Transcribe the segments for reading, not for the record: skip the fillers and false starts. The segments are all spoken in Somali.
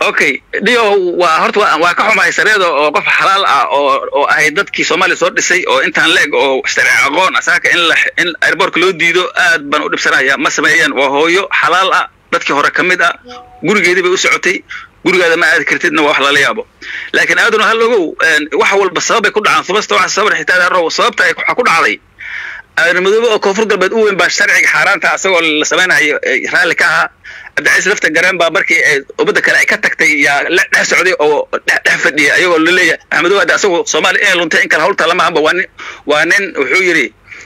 اوكي ديو وهرت وكحوم هاي سريده او قف حلال او هي dadkii Soomaaliya soo dhisay oo intaan leeg oo sharci aqoon asaaka in airport loo diido aad baan u dhibsanayaa ma sameeyeen waa hooyo xalaal ah dadkii hore kamid ah gurigeedii bay u socotay gurigeeda ma aad kartidna wax la yaabo laakiin aaduna hal ogow wax walba sabab ay ku dhacaan sababta wax sabab xitaa roob sababta ay ku dhacday madoobo oo koonfur galbeed u weyn baa sharciga xaaraanta asagoo la sameeyay raali ka ah abdaciis lafta gareen baa markii ay ubada kale ay ka tagtay ya la socday oo dhex fadhiya ayagoo la leeyahay Axmed Wada asagoo Soomaali in lunta in kala hawlta lama hamba waa nin wuxuu yiri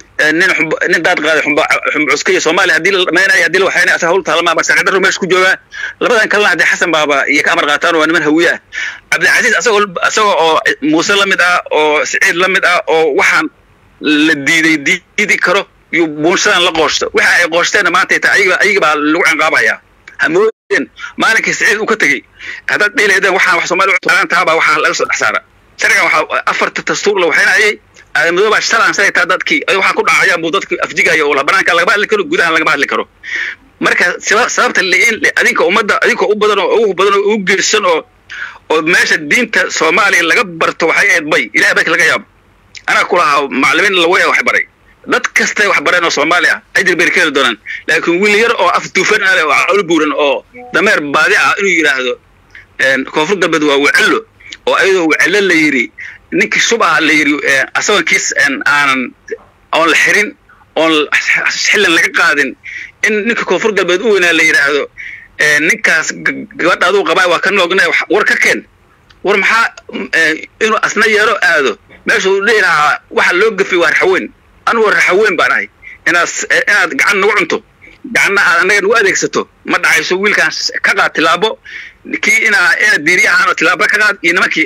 nin daad qaaday xumbuuskay Soomaali hadii la dhameeyay hadii waxayna asagoo hawlta lama hamba saacad meesh ku jooga labadan kalena hadii Xasan baaba iyo ka amar qaataan waa niman hawiya Abdaciis asagoo oo Muuse lamid ah oo Saciid lamid ah oo waxaan la diiday karo iyo buunshan la qoosto waxa ay qoosteen maanta ayaga baa lagu cinqaabaya hamoodeen maalinka Saciid uu ka tagay hada dhiileedan waxaan wax Soomaali u taantaaba waxa laga soo dhaxsaara sharciga waxa afarta dastuur la waxaynayay madooba shalaan sayta dadkii ay waxa ku dhacayaan buu dadkii afjigayo oo la banaanka laga hadli karo gudaha laga hadli karo marka sababta adinka umada adinka u badan oo u geersan oo meesha diinta Soomaaliya laga barto waxay aad bay Ilaahay baa laga yaab أنا كلها معلمين اللي وحبري ضد كستي وحبرين Soomaaliya أجر بركيل دونان لكن ويل ير أو أفتوفن على وعلى بورن أو دمر بادعة إنه يراهدو كونفور قبض وعلو أو أيضا وعلل اللي يري نك الصبح اللي يري أسوأ كيس أن الحرين أو حل اللي قاعدين إن نك كونفور قبض وين اللي يراهدو نك قبض هذا قبائل وكان لقنا ورككن ورمحا إنه أثناء يرو هذا meeshu leeyahay waxa loo gafay war xaween aan war xaween baanahay inaad gacan nagu cunto gacanna anaga u adeegsato ma dhacayso wiilkan ka qaad tilaabo kii ina diiriyahan tilaabo ka qaad inamaki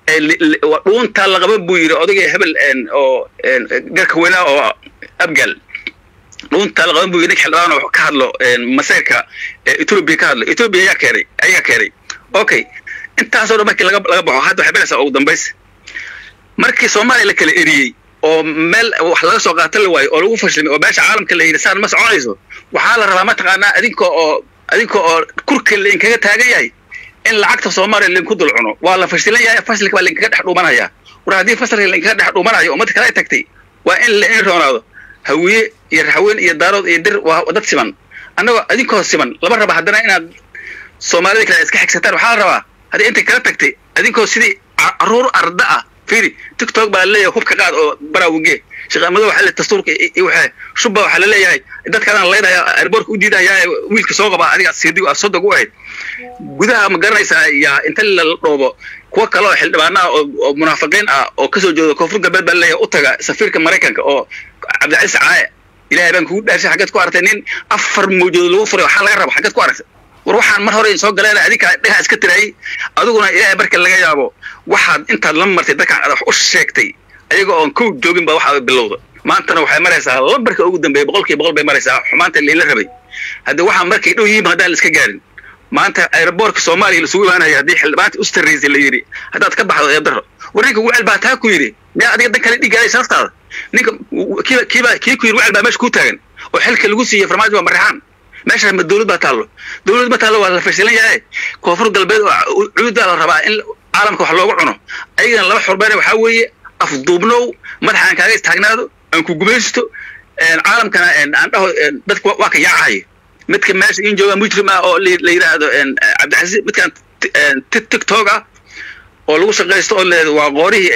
dhuunta la qaban buu yiri odagay hebel oo garka weena oo abgal dhuunta la qaban buu yiri xildhibaan oo ka hadlo masayrka Ethiopia ka hadlo Ethiopia ayaa keenay okay intaas oo markii laga baxo hadda waxa belaysa ugu dambeys markii Soomaaliya la kala eriyay oo meel wax laga soo qaato la waayay oo lagu fashilmay oo beesha caalamka la yiraahdo ma soconayso waxa la rabaa ma taqaana adinka oo kurka leen kaga taagan yahay in lacagta Soomaaliya leen ku dulcuno waa la fashilan yahay fasilka waa leen kaga dhex dhuumanaya war hadii fasilka leen kaga dhex dhuumanayo umad kale ay tagtay waa in la roonaado hawiye iyo raxween iyo daarood iyo dir waa dad siman annaga adinkoo siman laba raba hadana inaad Soomaalida kale iska xigsataan waxa la rabaa hadii inta kala tagtay adinkoo sidii aruur arda ah فيري تيك توك بالله خوب كقاد أو براوجي شغال مدو حل التصور كي شبه وحل الله ياي ده كان الله يا أربورك ودي ده يا ويل كسوق بقى أديك السيدي وأصدق واحد جودها مقارنة يا أنت الروبو كوا كلا حل معنا أو منافقين أو كسر جو كفر قبل بالله أوتجا سفير كمريكان أو عبد العزيز عاي إلى بنكود ده حاجات كوارتين أفر موجود لوفر وحال غرب حاجات كوارت وروح عن مرة يسوق قلنا أديك ده أسكت رأي أدونا إلى برك اللي جابه واحد أنت لما تدك على وش شيكتي أيقو أنكود جوجين بواحد باللوضة ما أنت نوح مرسها لبرك أقدم بقول بمرسها ما أنت اللي لغبي هذا واحد مركي إنه يجيب هذا الإسكجارين ما أنت أيربورك سومالي اللي أنا يهدي حلبات أستريز اللي يري هذا تكبح هذا يضر وريك وعل بعتها يري لا أديك ذكر اللي جالس أفتح نيك كيف يروح على مش كوتين وحلك الجوسية فرماج ومرحان ماشي من الدولة بتالو ولا فشلين جاي كفر قلبي عود على الربع إن عالمك وحلو عنه أيضا لو حربنا وحوي أفضبنو مدحنا كاجي استغنادو أنكو جمشتو العالم كان عنده بس واقع يعاي متك ماشي إن جوا مجرم أو اللي هذا عبد العزيز متك تيك توكا أو لو شغلت أول وغوري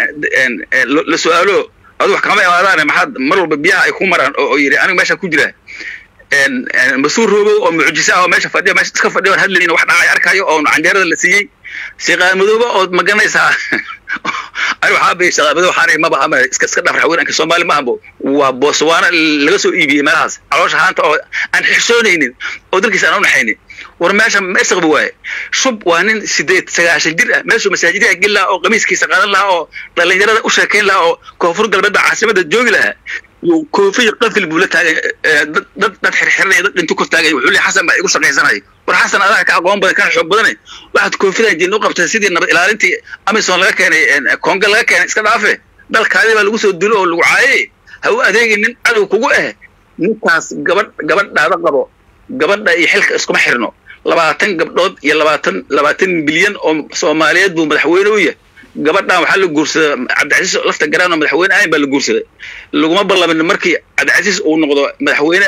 لسؤاله هذا كمان أنا ما حد مر ببيع يكون مرة أو يري أنا ماشي كوجرة مسؤول روبو أو معجزة أو ماشي فدي ماشي تكفى فدي وهذا اللي واحد عاي أركايو أو عن جرد اللي سيء سيقال مذوبة أو مجنّي سا أنا حابي شغال بدو حاري ما بقى ما إسكت فرحون أنك الصومالي ما هبو وبوسوانا اللي قصوا إيبي ملاز عروش هانت أو أن حسونين أو درك سنون حيني ورماشة ما يستغبوه شوب وانين سيدات سجاش الجرء ماشوا مساجد يقول له أو قميص كيس قال له أو طلع جرد أشكين له أو كفر قلب عاصمة الجوج لها وكوفي قفل بولتها ده حرحرني أنتوا كنت تاجي وحولي حسن بقى يقول شقي سناي ورحسن هذا كأقوم بدك كان حب بدني واحد كوفي ده جنوق بتسيد النبض إلى أنت أميسون لك يعني كونجل لك يعني إسكت عافية ده الكلام اللي وصل الدلو الوعي هو أديك إن أنا وكوجه نكاس قبل هذا قبل ده يحلك اسكم حرنه labaatan gabdhood iyo labaatan bilyan oo Soomaaliyeed buu madaxweyne u yahay gabadhan waxa la guursaday Cabdicasiis lafta garaan oo madaxweyne ahayn baa la guursaday laguma ballamin markii Cabdicasiis uu noqdo madaxweyne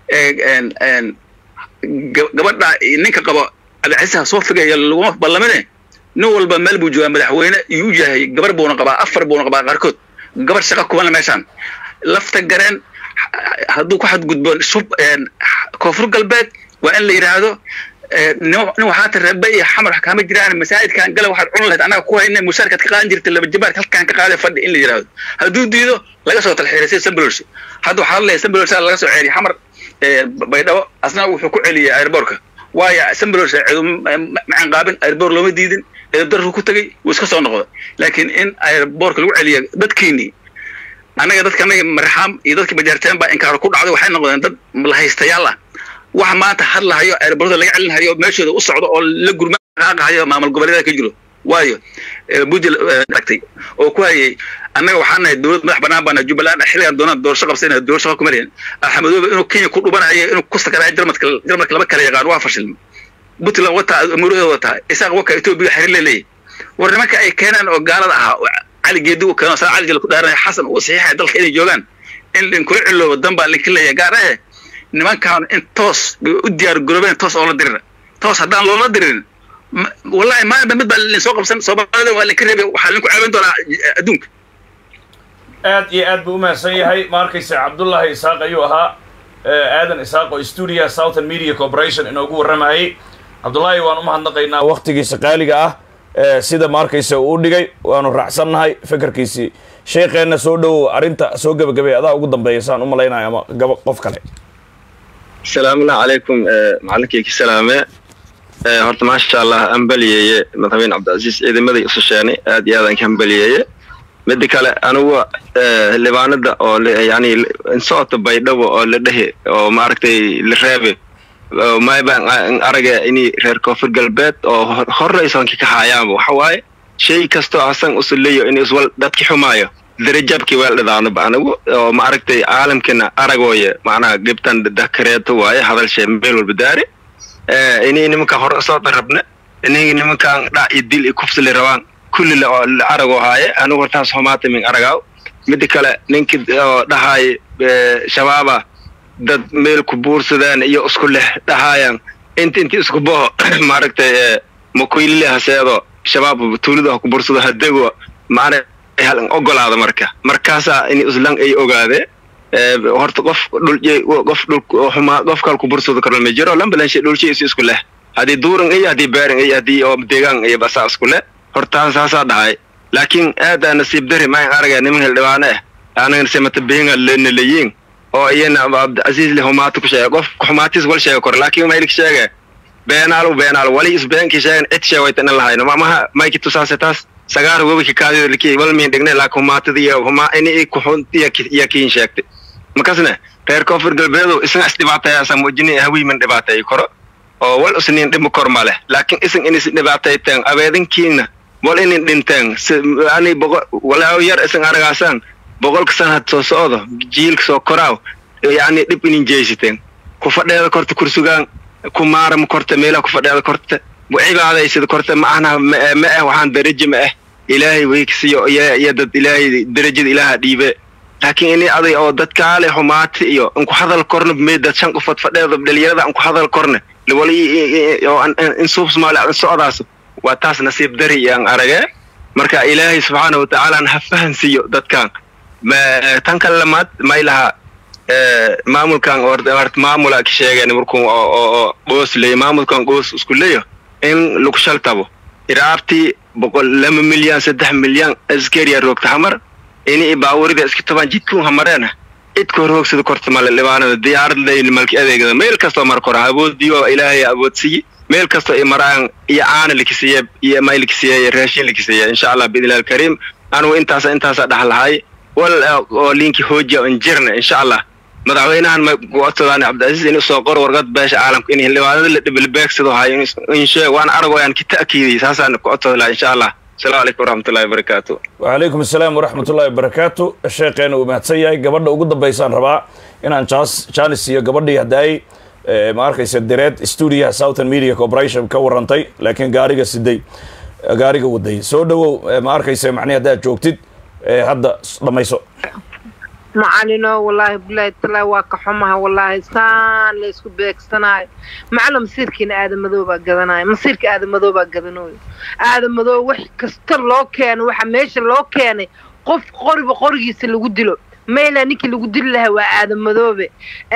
gabadha ninka qabo Cabdicasiis soo figay laguma ballamin nin walba meel buu joogaa madaxweyne uu yahay gabar buuna qabaa afar buuna qabaa qarkood gabar shaqo kuma meeshan lafta garaan hadduu ku xadgudbo shub koonfur galbeed waa in la yiraahdo nin waxaa tarabay xamar xakaama jiraan masaajidkan gala waxaad cun lahayd anaga ku haynay mushaarkad ka qaadan jirtay laba jibaar halkaan ka qaaday fadhi in la yiraahdo hadduu diido laga soo talxiiray Sambalosh hadda waxaa la Sambalosh laga soo ceeriy xamar baydhabo asna wuxuu ku celiyay airportka waaya Sambalosh macaan qaabin airport looma diidin darru ku tagay wuu iska soo noqday laakiin in airportka lagu celiyo dadkiini anaga dadkanaga marxam iyo dadkii bajarteen baa inkaar ku dhacday waxay noqdeen dad la haystayaal ah wax maanta hadlahayo airportka laga celinayo meeshooda u socdo oo la gurmaayo maamul goboleedka ka jiro waayo budil tagtay oo ku hayay anaga waxaan nahay dawlad madax banaan bana Jubbaland xilligan doonaan doorasho qabsanay doorasho ku mareen Axmedoobe inuu Kenya ku dhubanayo inuu ku sakaray jarmadka laba kale yaqaan waa fashil budil wata amurada wata isaaq waka Itoobiya xiriir leeyahay war nimanka ay keenan oo gaalada ah علي جدو كانوا ساعة علي جل دارنا حسن وصحيح دل خير جوجان إن كل علو الدم بالكل يا جاره نمان كان إن توس بيوديار جروبين توس ولا درنا توس هدان ولا درنا والله ما بمد اللي سوق بسم سوق هذا ولا كذا وحالكم عبين دول أدونك aad buu mahadsan yahay markaysa Cabdullaahi Isaaq ayuu ahaa aadan Isaaq oo studio Southern Media Corporation inoogu waramayay Cabdullaahi waan u mahadnaqaynaa waqtigiisa qaaliga ah sida markaysa uu dhigay waanu raacsannahay fikirkiisii sheekheena soo dhow arinta soo gabagabay adaa ugu dambeeysan u maleynaa ama qof kale salaamu alaykum macallinkii salaame horta ma sha Allah ambaliyeeye madaxweyne Cabdicasiis ciidamada isu sheenay aad iyo aad aan ka ambaliyeeye mid kale anugu libaanada oo yani insooto baydhabo oo la dhahe oo ma aragtay la reebe ما يبان أرجع إني غير كفر قلبت أو خرّيسان كي كحياة وحواي شيء كستو أصلاً أصليه إني أسول دتك حماية درجة كيوال لذانو بانو ما أرجع عالم كنا أرجوية معنا جبتن ذكريات واي هذا الشيء مبين والبداري إني مكان خرّصات ربنا إني مكان لا يدل يكفص الروان كل اللي أرجو هاي أنا ورثاس حمات من أرجعو مدكلا نكد ده هاي شبابه dad meel ku buursadaan iyo isku leh dhahaayaan intii isku boo maaragtay ma ku ilaahaseedo shabaab tuulada ku buursado hadeego maana halan ogolaado markaasa in islaan ay ogaade horta qof kale ku buursado karo ma jiro lambalan shay dhulkiisa isku leh hadii duuran ay hadii beeran ay hadii oo deegaan ay basa isku leh horta saasa dhahay laakiin aad nasiib dari ma aragay niman hildhibaane aanan samata beenga leeyeen oo iyana Cabdicasiis le humaatu ku sheegay qof humaatis wal sheegay kor laakiin ma ilk sheegay beenaal wali isbeenki sheegay cid sheegaytan lahayno ma ki tusaasataas sagaar webi ka kaadi liki wal min dhignay laakiin humaatida iyo huma inay ku xuntiya kiin sheegtay makasna reer koonfur galbeedo isna isdibaatay samujini hawi man dhibaatay koro oo wal usniin dhib kor ma leh laakiin isin in isdibaatay tan abeedankiina wal in dhintaan ani wala yar isin aragaasan boqolka sanad soo socdo jiilka soo koraaw yani dib in jeesiteen ku fadheeda korta kursugaan ku maaram korta meela ku fadheeda korta cibaadaysid korta maana ma waxaan darajo ma ilaahay weeksiyo ya dad ilaahay darajada ilaaha dhiibe laakiin inay aday oo dadka ale xumaati iyo in ku hadal korno meeda shan qof fadheeda dhalinyarada in ku hadal korne wali in suub Soomaaliya socdaas waa taas nasiib dari aan aragay marka ilaahay subhanahu wa ta'ala ha fahansiyo dadkan ما تنكل لمات ما إلها معمول كان أورد معمول كشيء مركون قوس لي معمول كان قوس كلية إن لوكشال تابو إرابتي بقول لما مليون 6 مليون أذكر روك تحمر إني باوري ده أسكتبان جيتكم همرنا إتكو روك سد كرت مال اللبانة ديار اللي الملك أذيك ميل كستو مركور أبود ديو إلهي أبود سي ميل كستو إمران يعان لكسية يا مايل كسية يراشين لكسية إن شاء الله بإذن الله الكريم أنا وإنتاس دحل هاي ولينكي هوجة انجرنا إن شاء الله مدعوينها وقتلان Cabdicasiis إنه سوقر ورقد باش عالم إنه اللي وانا بالباك سدوا هاي إن شاء وأنا أرجو يعني كتأكيد ساسا وقتلان إن شاء الله السلام عليكم ورحمة الله وبركاته وعليكم السلام ورحمة الله وبركاته الشيخ أنا ومهتسيا قبلنا وجود بيسان ربع إن أن شانس يا قبلنا يهداي ما arkaysa direed studio Southern Media Corporation ka warantay laakiin gaariga waday soo dhawow ma arkaysa macnaheedu hadaad joogtid hadda dhamayso معلنا والله بلا تلا وكحمها والله سان ليسكو بيكسناي معلم سيركين آدم مذوبة قدناي مصيرك آدم مذوبة قدنوي آدم مذوبة وح كستر لو كان وحميش لو كان قف قريس اللي قدله ميلا نيك اللي قدله هو آدم مذوبة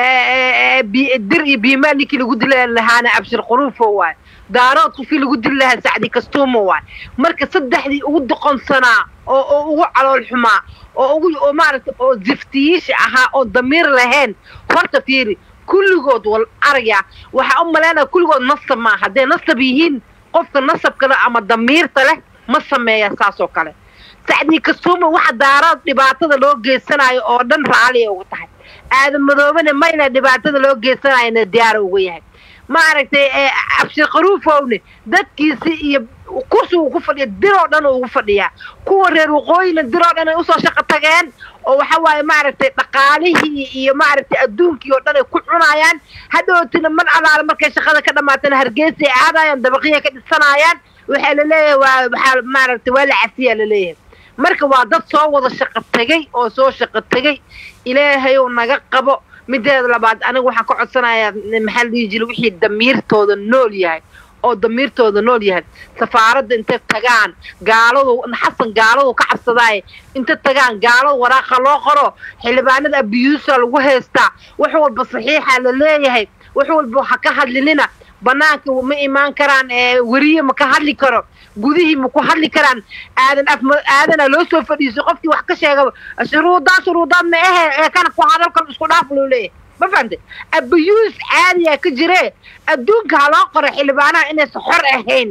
بيما نيك اللي قدله لهانا أبشر قروف هو دارات وفي اللي قدله سعدي كستوم هو مركز صدح دي ود قنصنا أو على الحماة oo maaragtay oo ziftiyish aha oo damiir lahayn horta fiiri kulligood wal arya waxa u maleena kulligood nasab ma hadee nasab yihiin qofka nasab kale ama damiirta leh ma sameeya saas oo kale sacdi kastoo waxa daaraad dhibaatada loo geysanayo oo dhan raali ugu tahay aadam madoobana mayna dhibaatada loo geysanayo diyaar ugu yahay maaragtay abshir qaruufowne dadkiisi iyo kursi uu ku fadhiyo diro dhan uu ku fadhiya kuwa reer waqooyina diro dhan ay u soo shaqo tageen oo waxa waaye maaragtay dhaqaalihii iyo maaragtay adduunkii oo dhan ay ku cunayaan hadhowtina man alaal markay shaqada ka dhamaatana hargeysa ay aadayaan dabaqiya ka dhisanayaan waxa la leeyahay waxa maaragtay waa la cafiya la leeyahay marka waa dad soo wada shaqo tagay oo soo shaqo tagay ilaahay oo naga qabo mideeda labaad anigu waxaan ka codsanayaa maxal diijil wixii damiirtooda nool yahay oo damiirtooda nool yahay safaaradda inta tagaan gaaladu xasan gaaladu ka cabsadaay inta tagaan gaaladu waraaqa loo qoro xilbaanada abiyuusa lagu heystaa wax walba saxiixa la leeyahay wax walba waxa ka hadlinina banaanka ma iimaan karaan wariye ma ka hadli karo gudihii ma ku hadli karaan aadan loo soo fadhiiso qofkii wax ka sheegay shuruudaad ma aha kana ku hadalkan isku dhaaf loo leeyahay ما فهمت أبيوس عادي كجري أدونك علاقة حلبانا إنه سحر أهين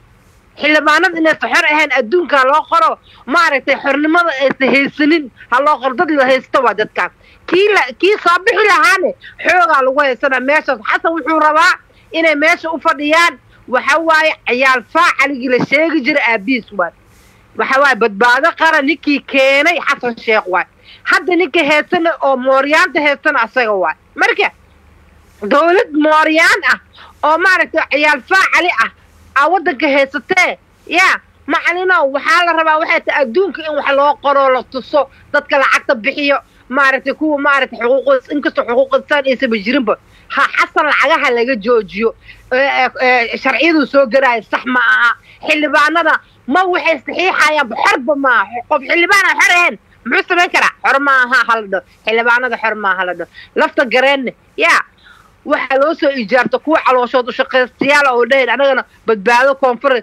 حلبانا إنه سحر أهين أدونك علاقة ما عرفت حرنما هيسنين علاقة ضد اللي هيستوى دتك كي صبح لهاني حوق على وجه سنة ماشى حتى وحوروا إنه ماشى أفضيان وحواي عيال فاعل جل شيء جري أبيس واد وحواي بدبادة قرا نكي كيني حسن شيخ واد hadda ninka heesana oo mooryaanta heesana asaga waa marka dawlad mooryaan ah oo maaragtay ciyaal faacali ah wadanka heesatee yaa macalina waxa la rabaa waxay tahay adduunka in wax loo qoro la tuso dadka lacagta bixiyo maaragtay kuwa maaragtay xuquuq inkastoo xuquuqsan ay sameeyeen ha xasan lacagaha laga joojiyo sharciyadu soo garay sax ma aha xilbaanada ma waxay saxiixayaan xarba ma qof xilbaana xareen محسن كرا حرمها هالدو حلبانة حرمها هالدو لفت جرين يا وحلوسو إجارته كوا على وشوط شقيستيال أو ده أنا بدبعده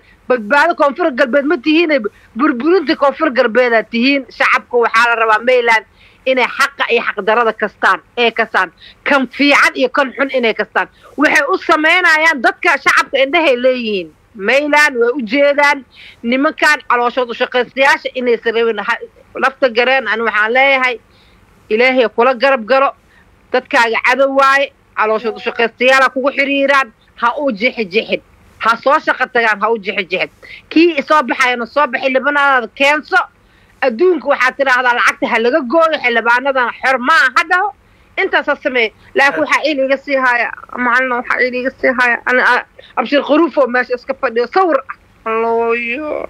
كونفر قلب متهين بربرنت كونفر قلبنا تهين شعبك وحال الربا ميلان إنه حق أي حق درادة كستان إيه كستان كم في عد يكون حن إنه كستان وحي أصمينا يعني ضدك شعبك إنه ليين ميلان وجيدان نمكان على وشوط شقيستياش إنه يسربنا لفت جرين أنا وحالي هاي إلهي كل جرب جرو تتكاج عدواي على وشوط شقيستيالا كو حريران هاو جحد هصوش قتجان هاو جحد كي صباح يعني الصباح اللي بنا كانسو أدونك وحاتنا هذا العقد هلا جوي حلا بعنا حرمة هذا أنت سسمي لكن حقيقي قصي هاي معلنا حقيقي قصي هاي أنا أبشر خروفه ماشي اسكفني صور الله يو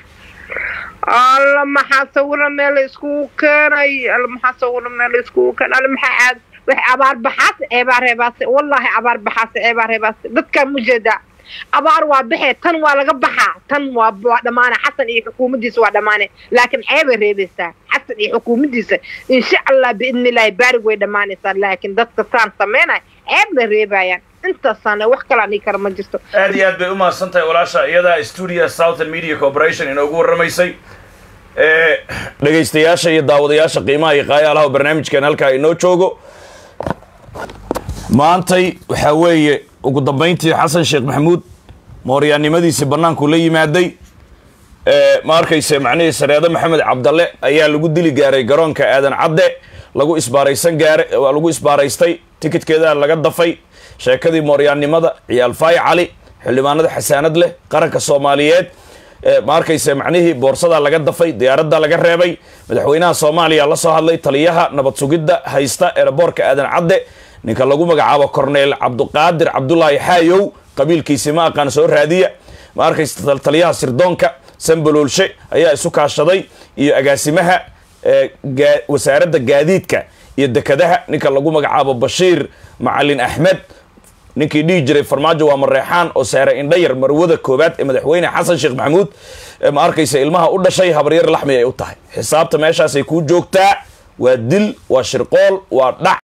الله ما حصور مال سكوكن أي الله ما حصور مال سكوكن الله ما حد عبار بحث عبارة بس والله عبار بحث عبارة بس ضدك مجدة عبار وابحة تن ولا قبحة تن وادمانة حسن إيه حكومة ديس وادمانة لكن عيب الرئيسة حسن إيه حكومة ديس إن شاء الله بإذن الله يبارك وادمانة صار لكن ضدك صار سمينا عيب الرئيسة يعني أنت صانع وحكي عني كرم جستو هذه بأمة سنتي ولا شيء يدا استوديو Southern Media Corporation إنه يقول رميسي dhageystayaasha iyo daawadayaasha qiimaha iyo qaayalaha barnaamijkan halka inoo joogo maantay waxa weeye ugu dambeyntii xasan sheekh maxamuud mooryaannimadiisa banaanku la yimaaday ma arkayse macnaheedu sareeda maxamed cabdalle ayaa lagu dili gaaray garoonka aadan cadde lagu isbaaraystay tikidkeeda laga dafay sheekadii mooryaannimada ciyaal faay cali xildhibaanada xasaanad leh qaranka Soomaaliyeed ma arkayse macnaheedu boorsada laga dafay diyaaradda laga reebay madaxweynaha Soomaaliya la soo hadlay taliyaha nabad sugidda haysta airportka aadan cadde ninka lagu magacaabo corneel cabduqaadir cabdullaahi xaayow qabiilkiisi ma aqaan soo raadiya ma arkaysa taliyaha sirdoonka sambaloolshe ayaa isu kaashaday iyo agaasimaha wasaaradda gaadiidka iyo dekadaha ninka lagu magacaabo bashiir macalin axmed ninkii dhihi jiray farmaajo waa mareexaan oo saare indhayar marwada koobaad ee madaxweyne xasan sheekh maxamuud ma arkaysa ilmaha u dhashay habaryar laxmi ay u tahay xisaabta meeshaasay kuu joogtaa waa dil waa shirqool waa dhac